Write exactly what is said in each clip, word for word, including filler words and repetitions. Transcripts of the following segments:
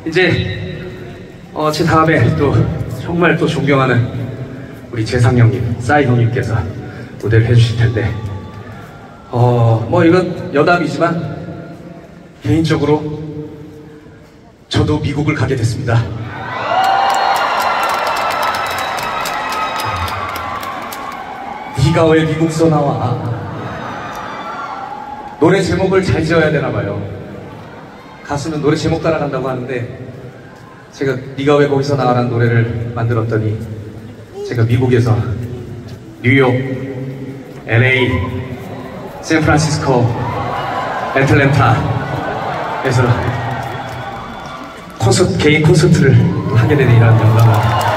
이제 어, 제 다음에 또 정말 또 존경하는 우리 재상 형님, 싸이 형님께서 무대를 해주실 텐데, 어, 뭐 이건 여담이지만 개인적으로 저도 미국을 가게 됐습니다. 네가 왜 미국서 나와? 노래 제목을 잘 지어야 되나봐요. 가수는 노래 제목 따라간다고 하는데, 제가 네가 왜 거기서 나와라는 노래를 만들었더니 제가 미국에서 뉴욕, 엘에이, 샌프란시스코, 애틀랜타에서 콘서트, 개인 콘서트를 하게 되는 이런 영광을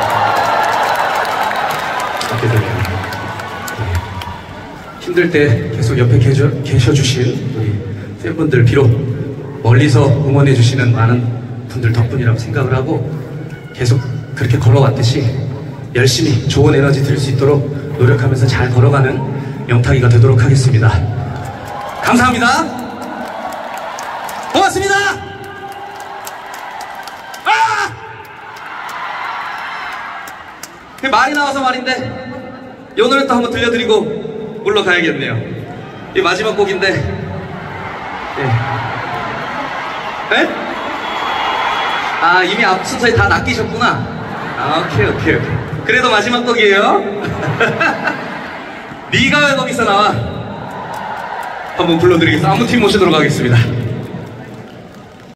받게 되네요. 네. 힘들 때 계속 옆에 계셔, 계셔주신 우리 팬분들, 비록 멀리서 응원해주시는 많은 분들 덕분이라고 생각을 하고 계속 그렇게 걸어왔듯이 열심히 좋은 에너지 드릴 수 있도록 노력하면서 잘 걸어가는 영탁이가 되도록 하겠습니다. 감사합니다. 고맙습니다. 아! 말이 나와서 말인데 이 노래 또 한번 들려드리고 물러가야겠네요. 이 마지막 곡인데, 네. 네? 아, 이미 앞 순서에 다 낚이셨구나. 아, 오케이, 오케이, 오케이. 그래도 마지막 곡이에요. 네가 왜 거기서 나와? 한번 불러드리겠습니다. 안무 팀 모시도록 하겠습니다.